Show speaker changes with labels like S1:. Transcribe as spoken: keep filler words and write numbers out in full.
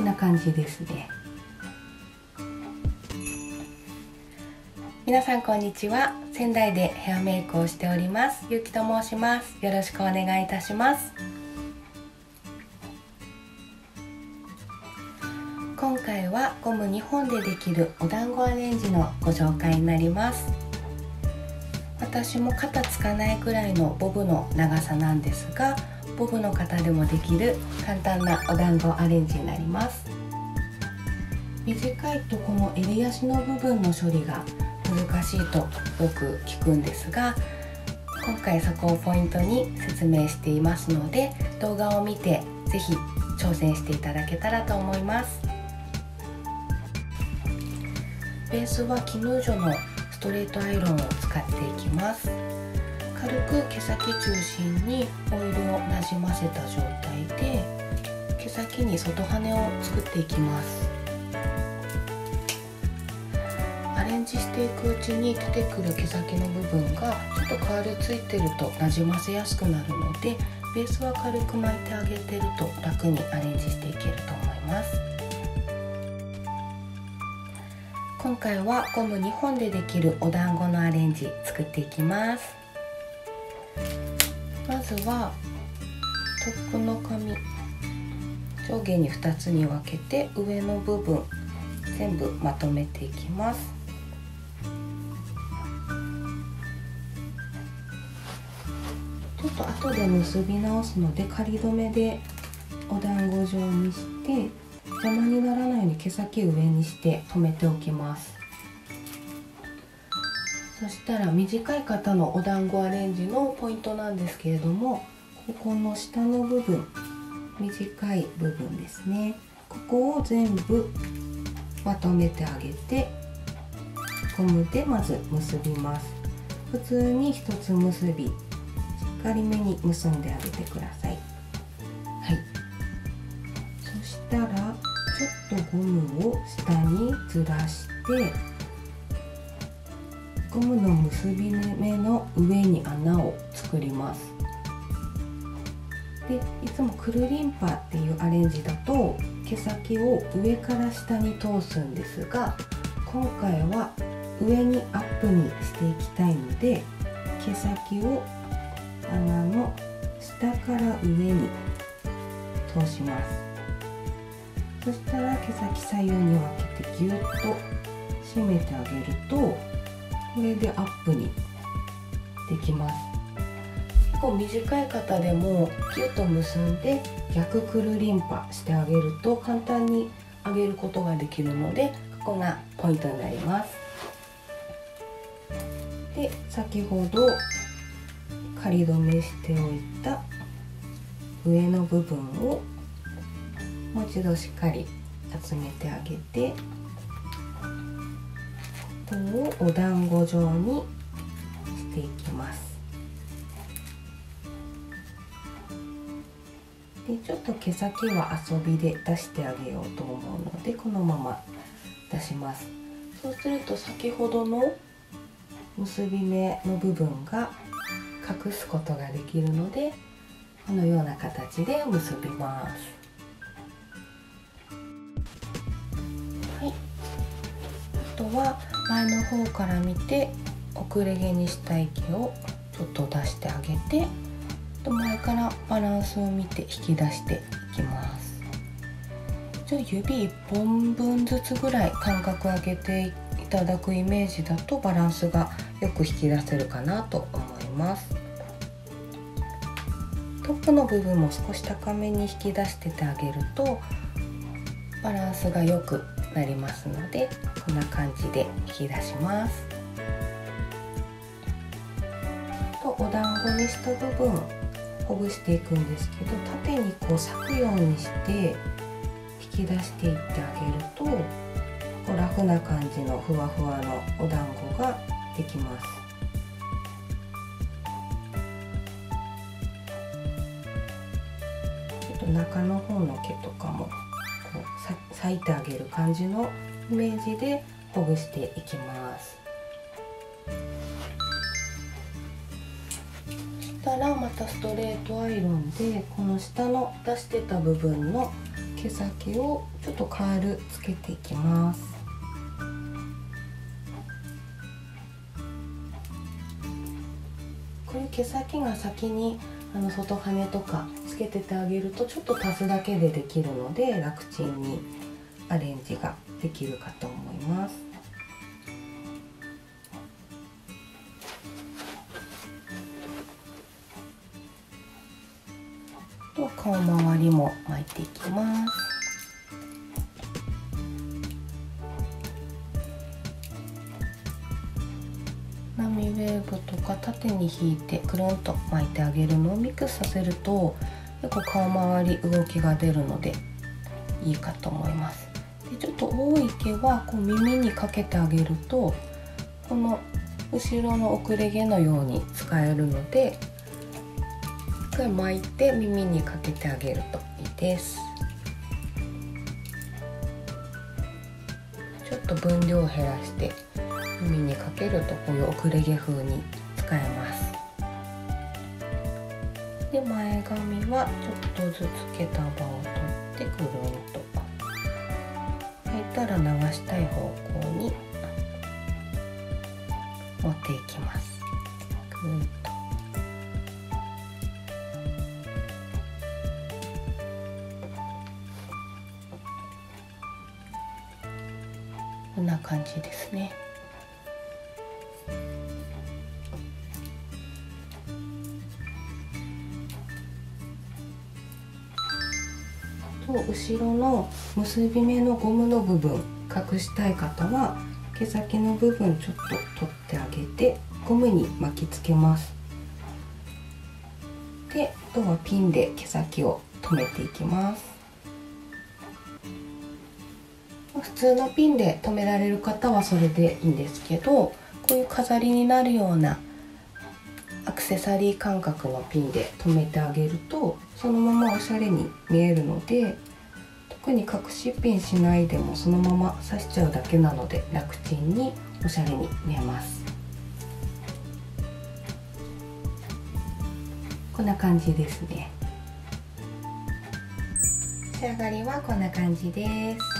S1: な感じですね。皆さんこんにちは。仙台でヘアメイクをしておりますゆうきと申します。よろしくお願いいたします。今回はゴムにほんでできるお団子アレンジのご紹介になります。私も肩つかないくらいのボブの長さなんですが、ボブの方でもできる簡単なお団子アレンジになります。短いとこの襟足の部分の処理が難しいとよく聞くんですが、今回そこをポイントに説明していますので、動画を見てぜひ挑戦していただけたらと思います。ベースはキヌージョのストレートアイロンを使っていきます。軽く毛先中心にオイルをなじませた状態で毛先に外羽を作っていきます。アレンジしていくうちに出てくる毛先の部分がちょっとカールついてるとなじませやすくなるので、ベースは軽く巻いてあげてると楽にアレンジしていけると思います。今回はゴムにほんでできるお団子のアレンジ作っていきます。まずはトップの紙上下にふたつに分けて上の部分全部まとめていきます。ちょっと後で結び直すので仮止めでお団子状にして邪魔にならないように毛先上にして留めておきます。そしたら短い方のお団子アレンジのポイントなんですけれども、ここの下の部分、短い部分ですね、ここを全部まとめてあげてゴムでまず結びます。普通に一つ結び、しっかりめに結んであげてください。はい、そしたらちょっとゴムを下にずらしてゴムの結び目の上に穴を作ります。でいつもくるりんぱっていうアレンジだと毛先を上から下に通すんですが、今回は上にアップにしていきたいので毛先を穴の下から上に通します。そしたら毛先左右に分けてぎゅっと締めてあげるとこれでアップにできます。結構短い方でもギュッと結んで逆くるりんぱしてあげると簡単に上げることができるので、ここがポイントになります。で先ほど仮止めしておいた上の部分をもう一度しっかり集めてあげて、ここをお団子状にしていきます。でちょっと毛先は遊びで出してあげようと思うのでこのまま出します。そうすると先ほどの結び目の部分が隠すことができるので、このような形で結びます。はい、あとは前の方から見て遅れ毛にしたい毛をちょっと出してあげて、前からバランスを見て引き出していきます。じゃあ指いっぽんぶんずつぐらい間隔上げていただくイメージだとバランスがよく引き出せるかなと思います。トップの部分も少し高めに引き出しててあげるとバランスが良くなりますので、こんな感じで引き出します。とお団子にした部分ほぐしていくんですけど、縦にこう裂くようにして引き出していってあげるとこうラフな感じのふわふわのお団子ができます。ちょっと中の方の毛とかもこう裂いてあげる感じのイメージでほぐしていきます。そしたらまたストレートアイロンでこの下の出してた部分の毛先をちょっとカールつけていきます。こういう毛先が先にあの外羽とかつけててあげるとちょっと足すだけでできるので楽ちんにアレンジができるかと思います。と顔周りも巻いていきます。波ウェーブとか縦に引いてくるんと巻いてあげるのをミックスさせると結構顔周り動きが出るのでいいかと思います。でちょっと多い毛はこう耳にかけてあげるとこの後ろの遅れ毛のように使えるので一回巻いて耳にかけてあげるといいです。ちょっと分量を減らして耳にかけるとこういう遅れ毛風に使えます。で前髪はちょっとずつ毛束を取ってくるんと巻いたら流したい方向に持っていきます。ぐるっとこんな感じですね。と後ろの結び目のゴムの部分隠したい方は毛先の部分ちょっと取ってあげてゴムに巻きつけます。であとはピンで毛先を留めていきます。普通のピンで留められる方はそれでいいんですけど、こういう飾りになるようなアクセサリー感覚のピンで留めてあげるとそのままおしゃれに見えるので、特に隠しピンしないでもそのまま刺しちゃうだけなので楽ちんにおしゃれに見えます。こんな感じですね。仕上がりはこんな感じです。